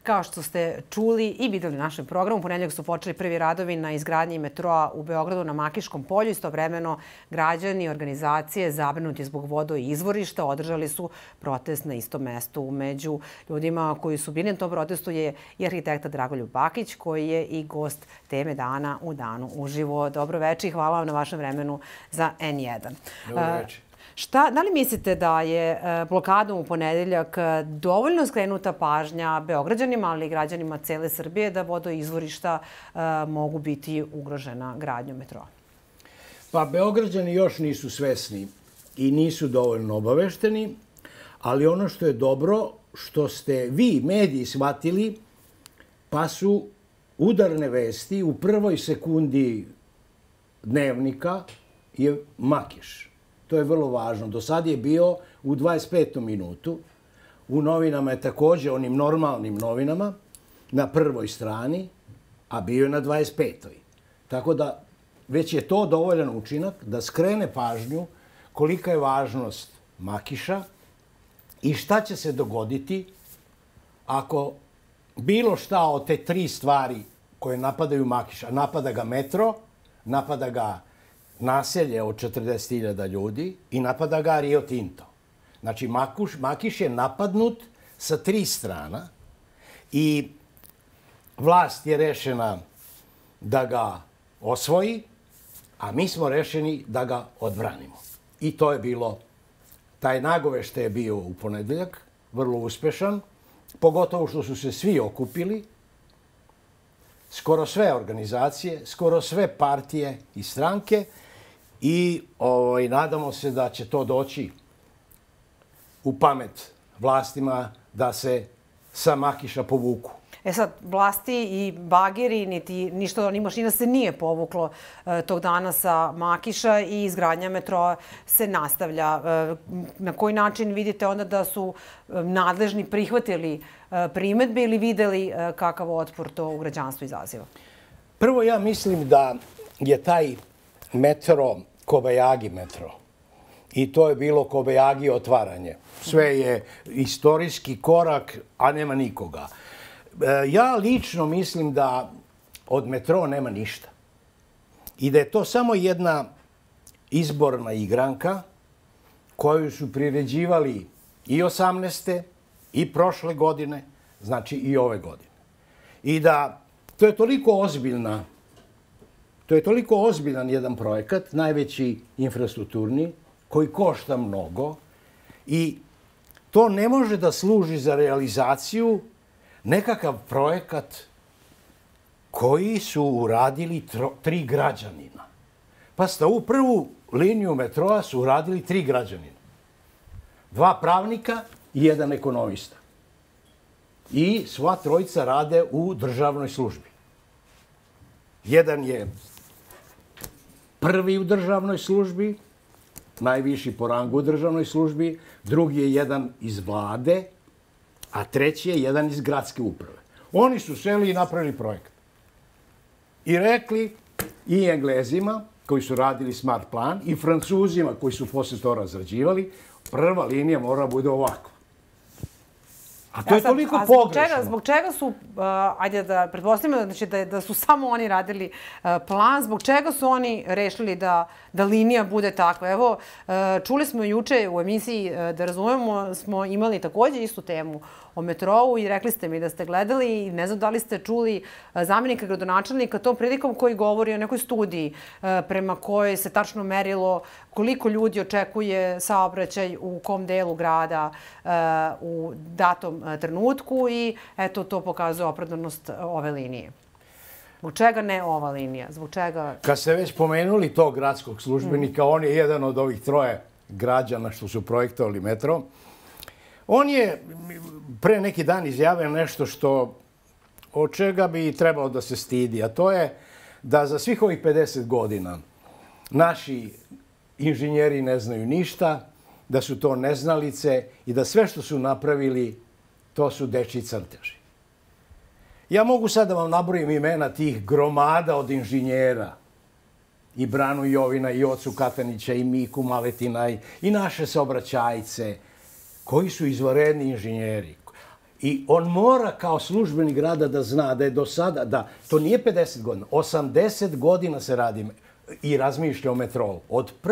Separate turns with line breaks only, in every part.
Kao što ste čuli i videli u našem programu, u ponedeljak su počeli prvi radovi na izgradnji metroa u Beogradu na Makiškom polju. Istovremeno građani i organizacije zabrinuti zbog vodoizvorišta održali su protest na istom mestu. Među ljudima koji su bili na tom protestu je i arhitekta Dragoljub Bakić, koji je i gost teme dana u Danu uživo. Dobro večer i hvala vam na vašem vremenu za N1.
Dobro večer.
Da li mislite da je blokadom u ponedeljak dovoljno skrenuta pažnja Beograđanima, ali i građanima cele Srbije da vodoizvorišta mogu biti ugrožena gradnjom metroa?
Pa Beograđani još nisu svesni i nisu dovoljno obavešteni, ali ono što je dobro, što ste vi, mediji, shvatili, pa su udarne vesti u prvoj sekundi dnevnika je Makiš. To je vrlo važno. Do sad je bio u 25. minutu. U novinama je također, onim normalnim novinama, na prvoj strani, a bio je na 25. Tako da već je to dovoljan učinak da skrene pažnju kolika je važnost Makiša i šta će se dogoditi ako bilo šta od te tri stvari koje napadaju Makiša, napada ga metro, napada ga naselje od 40.000 ljudi i napada ga Rio Tinto. Znači, Makiš je napadnut sa tri strana i vlast je rešena da ga osvoji, a mi smo rešeni da ga odbranimo. I to je bilo, taj nagoveštaj je bio u ponedeljak, vrlo uspešan, pogotovo što su se svi okupili, skoro sve organizacije, skoro sve partije i stranke, i nadamo se da će to doći u pamet vlastima da se sa Makiša povuku.
Sad, vlasti i bageri, ništa ni mašina se nije povuklo tog dana sa Makiša i izgradnja metroa se nastavlja. Na koji način vidite onda da su nadležni prihvatili primetbe ili videli kakav otpor to u građanstvu izaziva?
Prvo, ja mislim da je taj metro Kobajagi metro. I to je bilo Kobajagi otvaranje. Sve je istorijski korak, a nema nikoga. Ja lično mislim da od metroa nema ništa. I da je to samo jedna izborna igranka koju su priređivali i 18. i prošle godine, znači i ove godine. I da to je toliko ozbiljan jedan projekat, najveći infrastrukturni, koji košta mnogo i to ne može da služi za realizaciju nekakav projekat koji su uradili tri građanina. Pa u prvu liniju metroa su uradili tri građanina. Dva pravnika i jedan ekonomista. I sva trojica rade u državnoj službi. Jedan je prvi u državnoj službi, najviši po rangu u državnoj službi, drugi je jedan iz vlade, a treći je jedan iz gradske uprave. Oni su seli i napravili projekat. I rekli i Englezima, koji su radili smart plan, i Francuzima, koji su posle to razrađivali, prva linija mora bude ovako. A to je toliko pogrešno.
Zbog čega su, ajde da pretpostavimo da su samo oni radili plan, zbog čega su oni rešili da linija bude takva? Evo, čuli smo juče u emisiji Da razumemo, smo imali također istu temu o metrou i rekli ste mi da ste gledali i ne znam da li ste čuli zamjenika gradonačelnika tom prilikom koji govori o nekoj studiji prema kojoj se tačno merilo koliko ljudi očekuje saobraćaj u kom delu grada u datom trenutku i eto to pokazuje opravdanost ove linije. Zbog čega ne ova linija? Zbog čega?
Kad ste već pomenuli tog gradskog službenika, on je jedan od ovih troje građana što su projektovali metro. On je pre neki dan izjavio nešto od čega bi trebalo da se stidi, a to je da za svih ovih 50 godina naši inženjeri ne znaju ništa, da su to neznalice i da sve što su napravili, to su dečji crteži. Ja mogu sad da vam nabrojim imena tih gromada od inženjera. I Branu Jovina, i Ocu Katanića, i Miku Maletina, i naše saobraćajce, koji su izvanredni inženjeri. I on mora kao službenik grada da zna da je do sada, da to nije 50 godina, 80 godina se radi i razmišlja o metrou.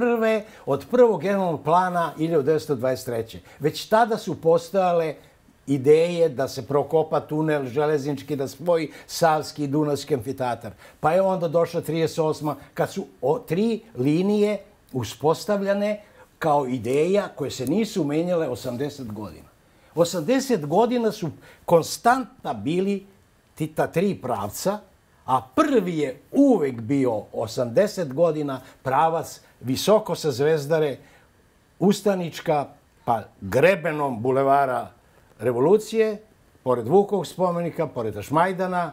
Od prvog generalnog plana 1923. Već tada su postojale ideje da se prokopa tunel železnički, da spoji Savski i Dunavski amfiteatar. Pa je onda došla 38. kad su 3 linije uspostavljane kao ideja koje se nisu menjale 80 godina. 80 godina su konstantna bili ta 3 pravca, a prvi je uvek bio 80 godina pravac visoko sa Zvezdare, Ustanička, pa grebenom bulevara Revolucije, pored Vukovog spomenika, pored Tašmajdana,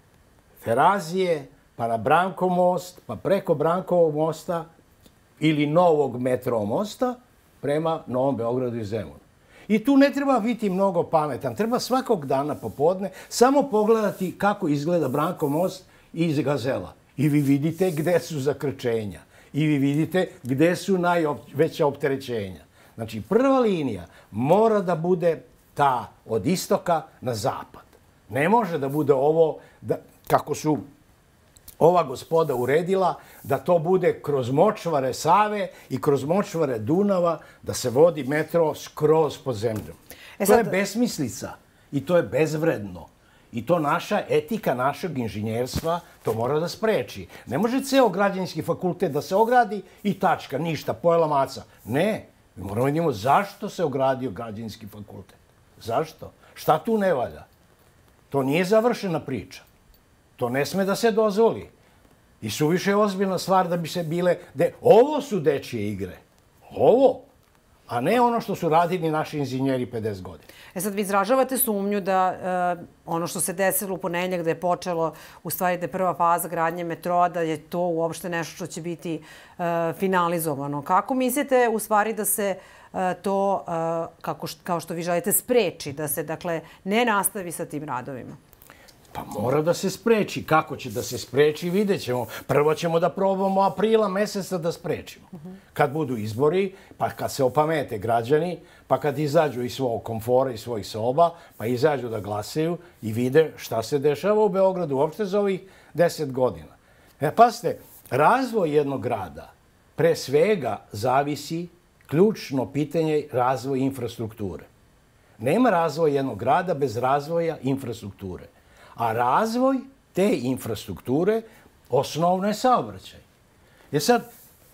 Terazije, pa na Brankov most, pa preko Brankovog mosta ili novog metro mosta prema Novom Beogradu i Zemunu. I tu ne treba biti mnogo pametan. Treba svakog dana popodne samo pogledati kako izgleda Brankov most iz Gazela. I vi vidite gde su zakrčenja. I vi vidite gde su najveća opterećenja. Znači, prva linija mora da bude ta od istoka na zapad. Ne može da bude ovo, kako su ova gospoda uredila, da to bude kroz močvare Save i kroz močvare Dunava, da se vodi metro skroz pod zemljom. To je besmislica i to je bezvredno. I to naša etika, našeg inženjerstva, to mora da spreči. Ne može ceo građevinski fakultet da se ogradi i tačka, ništa, pojela maca. Ne, mi moramo vidimo zašto se ogradio građevinski fakultet. Zašto? Šta tu ne valja? To nije završena priča. To ne sme da se dozvoli. I suviše je ozbiljna stvar da bi se bile... Ovo su dečije igre. Ovo. A ne ono što su radili naši inženjeri 50 godina.
Sad vi izražavate sumnju da ono što se desilo u ponedeljak, da je počelo, u stvari da je prva faza gradnje metroa, da je to uopšte nešto što će biti finalizovano. Kako mislite u stvari da se to, kao što vi želite, spreči, da se, dakle, ne nastavi sa tim radovima?
Pa mora da se spreči. Kako će da se spreči, vidjet ćemo. Prvo ćemo da probamo aprila meseca da sprečimo. Kad budu izbori, pa kad se opamete građani, pa kad izađu iz svog komfora, iz svojih soba, pa izađu da glasaju i vide šta se dešava u Beogradu uopšte za ovih 10 godina. Pazite, razvoj jednog grada pre svega zavisi ključno pitanje razvoj infrastrukture. Nema razvoja jednog grada bez razvoja infrastrukture. A razvoj te infrastrukture osnovno je saobraćaj. Jer sad,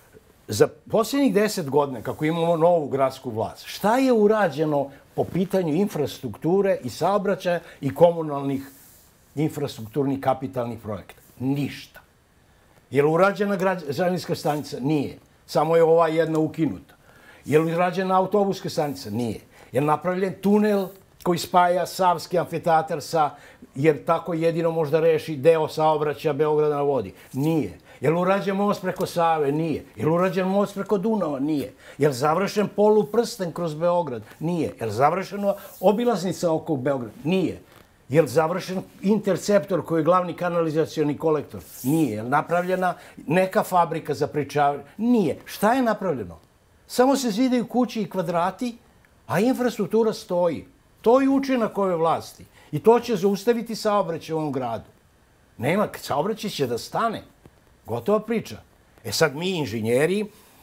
za posljednjih 10 godina, kako imamo novu gradsku vlast, šta je urađeno po pitanju infrastrukture i saobraćaja i komunalnih infrastrukturnih kapitalnih projekta? Ništa. Je li urađena železnička stanica? Nije. Samo je ova jedna ukinuta. Je li urađena autobuska stanica? Nije. Je li napravljen tunel koji spaja Savski amfiteatar sa, jer tako jedino možda reši deo saobraćaja Beograda na vodi? Nije. Je li urađen most preko Save? Nije. Je li urađen most preko Dunava? Nije. Je li završen poluprsten kroz Beograd? Nije. Je li završena obilaznica oko Beograda? Nije. Je li završen interceptor koji je glavni kanalizacioni kolektor? Nije. Je li napravljena neka fabrika za pričavanje? Nije. Šta je napravljeno? Samo se zidaju kući i kvadrati, a infrastruktura stoji. To je učinak ove vlasti. I to će zaustaviti saobraćaj u ovom gradu. Nema, saobraćaj će da stane. Gotova priča. Sad mi inženjeri,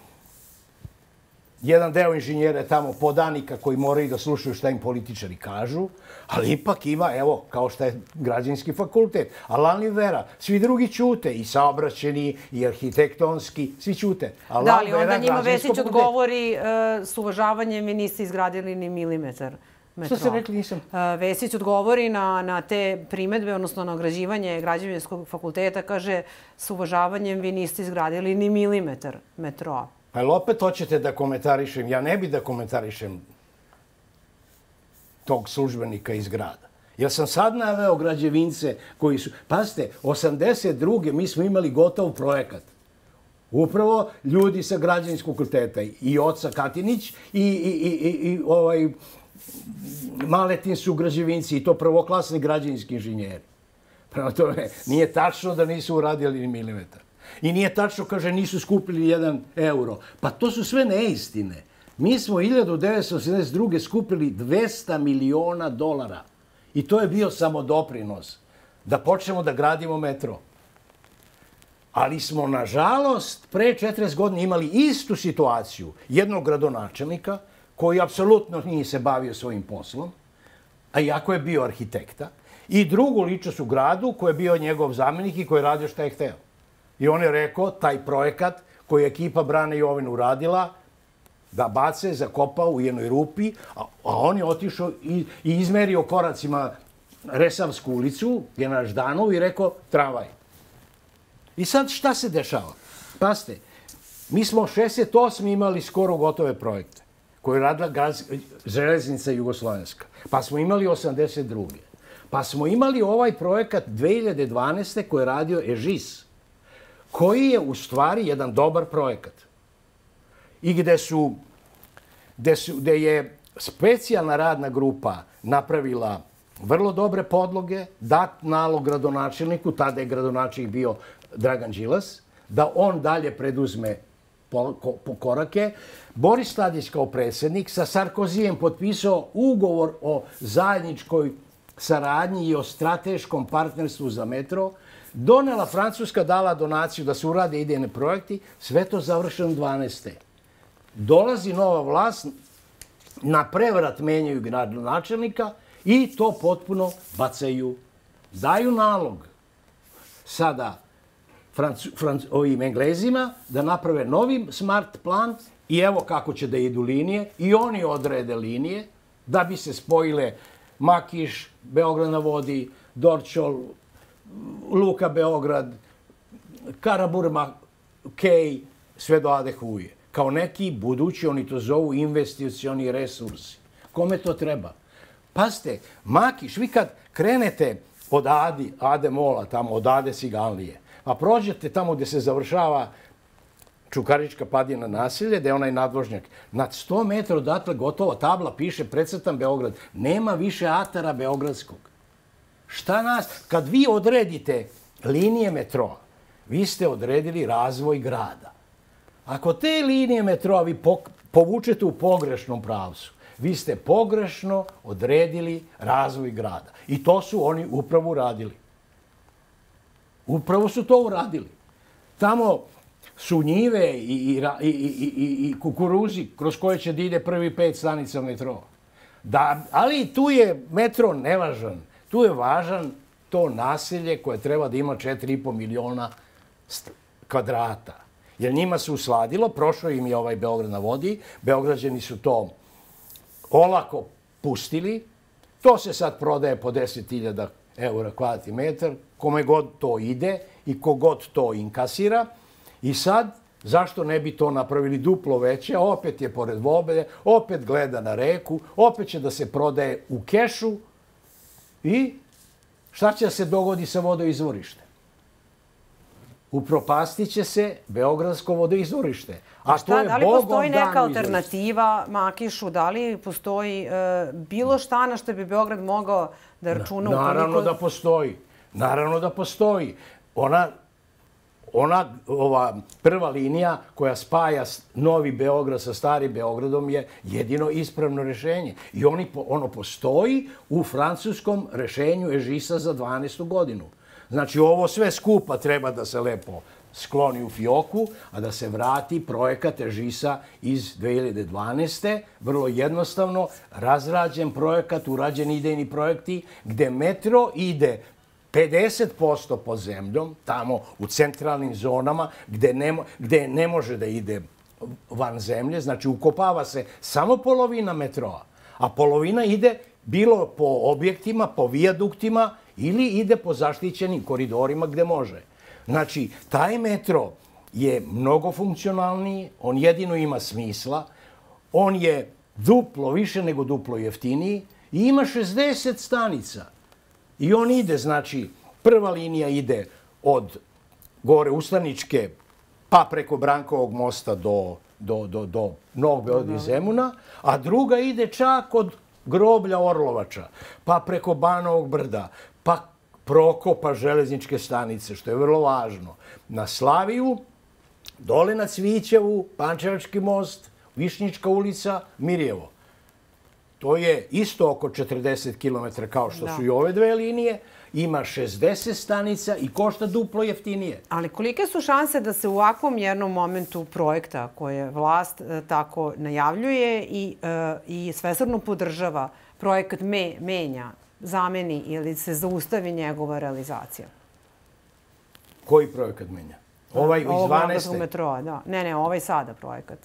jedan deo inženjera je tamo podanika koji moraju da slušaju šta im političari kažu, ali ipak ima, evo, kao što je građevinski fakultet, Alan i Vera, svi drugi ćute, i saobraćeni, i arhitektonski, svi ćute.
Da, ali onda njima Vesić odgovori s uvažavanjem vi niste izgradili ni milimetar metroa.
Što ste rekli, nisam?
Vesić odgovori na te primetbe, odnosno na ograđivanje građevinskog fakulteta, kaže s uvažavanjem vi niste izgradili ni milimetar metroa.
Pa ili opet hoćete da komentarišem? Ja ne bi da komentarišem tog službenika iz grada. Jer sam sad naveo građevince koji su... Pazite, 82. mi smo imali gotov projekat. Upravo ljudi sa građevinskog fakulteta. I oca Katinić i Maletin su građevinci i to prvoklasni građevinski inženjeri. Prema tome, nije tačno da nisu uradili ni milimetar. I nije tačno, kaže, nisu skupili 1 euro. Pa to su sve neistine. Mi smo 1982. skupili $200 miliona. I to je bio samodoprinos da počnemo da gradimo metro. Ali smo, nažalost, pre 40 godina imali istu situaciju jednog gradonačelnika koji apsolutno nije se bavio svojim poslom, a iako je bio arhitekta, i drugu ličnost u gradu koji je bio njegov zamenik i koji je radio šta je hteo. I on je rekao, taj projekat koji je ekipa Brane Jovin uradila, da bace, zakopao u jednoj rupi, a on je otišao i izmerio koracima Resavsku ulicu, General Ždanov, i rekao tramvaj. I sad šta se dešava? Pazite, mi smo 68. imali skoro gotove projekte koje je radila Železnica Jugoslovenska. Pa smo imali 82. Pa smo imali ovaj projekat 2012. koji je radio EŽIS, koji je u stvari jedan dobar projekat. I gde je specijalna radna grupa napravila vrlo dobre podloge, dat nalog gradonačelniku, tada je gradonačelnik bio Dragan Đilas, da on dalje preduzme korake. Boris Tadić kao predsjednik sa Sarkozijem potpisao ugovor o zajedničkoj saradnji i o strateškom partnerstvu za metro. Donela Francuska, dala donaciju da se urade idejne projekti, sve to završeno 12. Dolazi nova vlast, na prevrat menjaju gradonačelnika i to potpuno bacaju. Daju nalog sada ovim Englezima da naprave novi smart plan i evo kako će da idu linije i oni odrede linije da bi se spojile Makiš, Beograd na vodi, Dorćol, Luka Beograd, Karaburma, Kej, sve do Ade Huje. Kao neki budući, oni to zovu investicioni resursi. Kome to treba? Pazite, Makiš, vi kad krenete od Ade Mola, tamo od Ade Sigalije, a prođete tamo gde se završava Čukarička padina naselje, gde je onaj nadvožnjak, nad 100 metra odatle gotova tabla piše precrtan Beograd. Nema više atara beogradskog. Šta nas? Kad vi odredite linije metroa, vi ste odredili razvoj grada. Ako te linije metroa vi povučete u pogrešnom pravcu, vi ste pogrešno odredili razvoj grada. I to su oni upravo uradili. Upravo su to uradili. Tamo su njive i kukuruzi kroz koje će da ide prvi 5 stanica metroa. Ali tu je metro nevažan. Tu je važan to naselje koje treba da ima 4,5 miliona kvadrata. Jer njima se usladilo, prošao im je ovaj Beograd na vodi, Beograđani su to olako pustili, to se sad prodaje po 10.000 eura kvadratni metar, kome god to ide i kogod to inkasira. I sad, zašto ne bi to napravili duplo veće, opet je pored Vobalja, opet gleda na reku, opet će da se prodaje u kešu i šta će da se dogodi sa vodoizvorištem? Upropastit će se Beogradsko vodoizvorište. A to je
da li
Bogom
postoji
dano
neka alternativa Makišu? Da li postoji bilo šta na što bi Beograd mogao da računa?
Naravno da postoji. Naravno da postoji. Ova prva linija koja spaja Novi Beograd sa Starim Beogradom je jedino ispravno rešenje. I ono postoji u francuskom rešenju EŽIS-a za 12. godinu. Znači, ovo sve skupa treba da se lepo skloni u fioku, a da se vrati projekat EŽIS-a iz 2012. Vrlo jednostavno, razrađen projekat, urađen idejni projekti, gde metro ide 50% pod zemljom, tamo u centralnim zonama, gde ne može da ide van zemlje. Znači, ukopava se samo polovina metroa, a polovina ide bilo po objektima, po vijaduktima, ili ide po zaštićenim koridorima gde može. Znači, taj metro je mnogo funkcionalniji, on jedino ima smisla, on je duplo više nego duplo jeftiniji i ima 60 stanica. I on ide, znači, prva linija ide od gore Ustaničke pa preko Brankovog mosta do Novog Beograda i Zemuna, a druga ide čak od groblja Orlovača, pa preko Banovog brda, pa Prokopa železničke stanice, što je vrlo važno, na Slaviju, dole na Cvićevu, Pančevački most, Višnjička ulica, Mirjevo. to je isto oko 40 km kao što su i ove dve linije, ima 60 stanica i košta duplo jeftinije.
Ali kolike su šanse da se u ovakvom jednom momentu projekta koje vlast tako najavljuje i svesrdno podržava, projekat menja, zameni ili se zaustavi njegova realizacija?
Koji projekat menja? Ovaj iz 12.
metroa, da. Ne, ovaj sada projekat.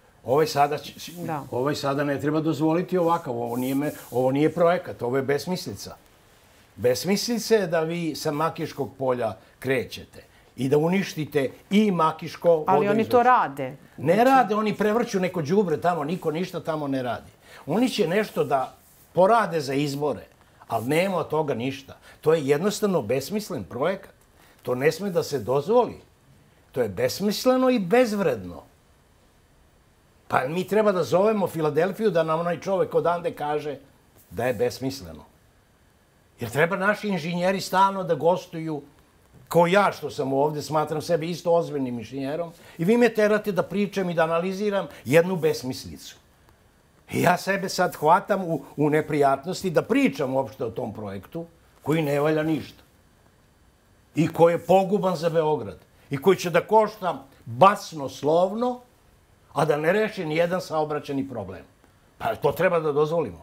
Ovaj sada ne treba dozvoliti ovakav. Ovo nije projekat, ovo je besmislica. Besmislica je da vi sa Makiškog polja krećete i da uništite i Makiško vodoizvlačenje.
Ali oni to rade.
Ne rade, oni prevrću neko đubre tamo, niko ništa tamo ne radi. Oni će nešto da porade za izbore, ali nema od toga ništa. To je jednostavno besmislen projekat. To ne sme da se dozvoli. To je besmisleno i bezvredno. Pa mi treba da zovemo Filadelfiju da nam onaj čovek odande kaže da je besmisleno. Jer treba naši inženjeri stalno da gostuju, kao ja što sam ovde, smatram sebe isto ozbiljnim inženjerom, i vi me terate da pričam i da analiziram jednu besmislicu. I ja sebe sad hvatam u neprijatnosti da pričam uopšte o tom projektu koji ne valja ništa. I koji je poguban za Beograd. I koji će da košta basnoslovno, a da ne reši nijedan saobraćajni problem. Pa to treba da dozvolimo.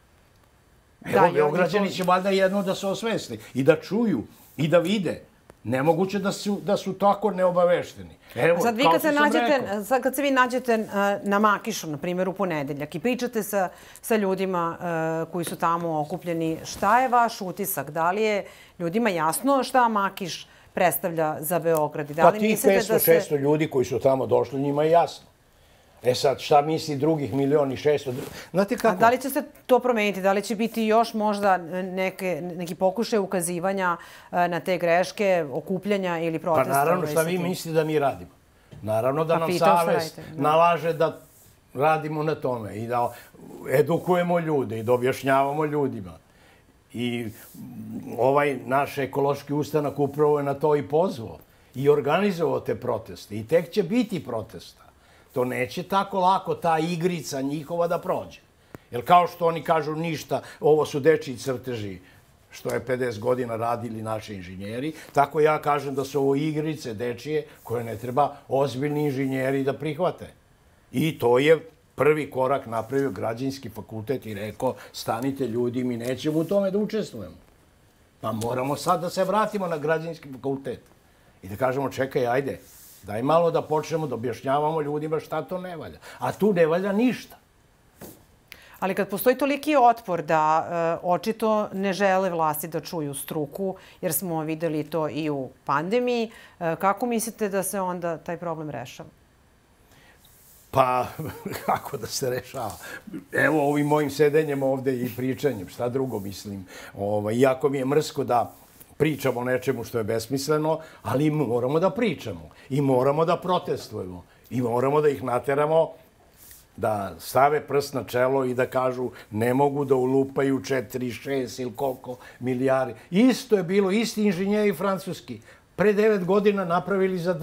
Evo, Beograđani će valjda jedno da se osvesti i da čuju i da vide. Nemoguće da su tako neobavešteni. Evo,
sad, kad se vi nađete na Makišu, na primjer, u ponedeljak i pričate sa ljudima koji su tamo okupljeni, šta je vaš utisak? Da li je ljudima jasno šta Makiš predstavlja za Beograd?
Pa ti 500-600 ljudi koji su tamo došli, njima je jasno. E sad, šta misli drugih 1.600.000? Znate kako?
A da li će se to promeniti? Da li će biti još možda neki pokušaj ukazivanja na te greške, okupljanja ili protesta?
Pa naravno, šta vi mislite da mi radimo? Naravno da nam savest nalaže da radimo na tome i da edukujemo ljude i da objašnjavamo ljudima. I ovaj naš ekološki ustanak upravo je na to i pozvao i organizovao te proteste. I tek će biti protesta. To neće tako lako ta igrica njihova da prođe. Jer kao što oni kažu ništa, ovo su dečiji crteži, što je 50 godina radili naši inženjeri, tako ja kažem da su ovo igrice dečije koje ne treba ozbiljni inženjeri da prihvate. I to je prvi korak napravio Građevinski fakultet i rekao, stanite ljudi, mi nećemo u tome da učestvujemo. Pa moramo sad da se vratimo na Građevinski fakultet i da kažemo, čekaj, ajde, daj malo da počnemo da objašnjavamo ljudima šta to ne valja. A tu ne valja ništa.
Ali kad postoji toliki otpor da očito ne žele vlasti da čuju struku, jer smo videli to i u pandemiji, kako mislite da se onda taj problem rešava?
Pa, kako da se rešava? Evo ovim mojim sedenjem ovde i pričanjem, šta drugo mislim. Iako mi je mrsko da pričamo o nečemu što je besmisleno, ali moramo da pričamo i moramo da protestujemo i moramo da ih nateramo da stave prst na čelo i da kažu ne mogu da ulupaju 4, 6 ili koliko milijardi. Isto je bilo, isti inženjeri francuski. Pre 9 godina napravili za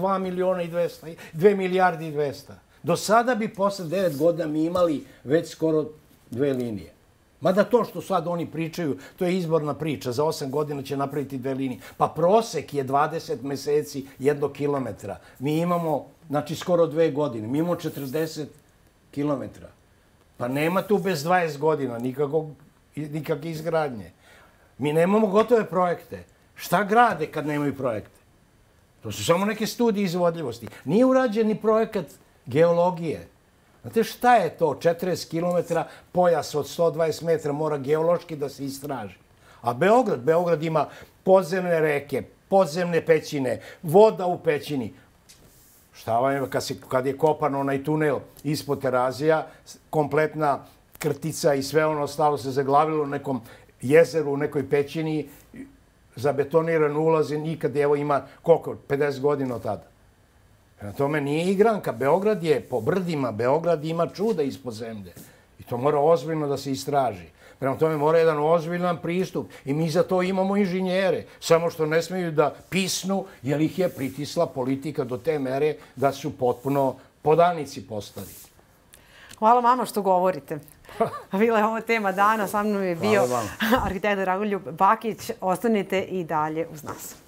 2 milijardi i 200. Do sada bi posle 9 godina mi imali već skoro 2 linije. Mada to što sad oni pričaju, to je izborna priča. Za 8 godina će napraviti 2 linije. Pa prosek je 20 meseci 1 kilometra. Mi imamo, znači, skoro 2 godine. Mi imamo 40 kilometra. Pa nema tu bez 20 godina nikakve izgradnje. Mi nemamo gotove projekte. Šta grade kad nemaju projekte? To su samo neke studije izvodljivosti. Nije urađen ni projekat geologije. Znate šta je to? 40 km pojas od 120 metra mora geološki da se istraži. A Beograd ima podzemne reke, podzemne pećine, voda u pećini. Šta vam je, kad je kopan onaj tunel ispod Terazija, kompletna krtica i sve ono ostalo se zaglavilo u nekom jezeru, u nekoj pećini, zabetoniran ulaz i nikad, evo ima koliko, 50 godina od tada. Na tome nije igranka. Beograd je po brdima, Beograd ima čuda ispod zemlje. I to mora ozbiljno da se istraži. Prema tome mora jedan ozbiljan pristup. I mi za to imamo inženjere. Samo što ne smiju da pisnu, jer ih je pritisla politika do te mere da su potpuno podanici postali.
Hvala vama što govorite. Bila je ovo tema dana, sa mnom je bio arhitekt Dragoljub Bakić. Ostanite i dalje uz nas.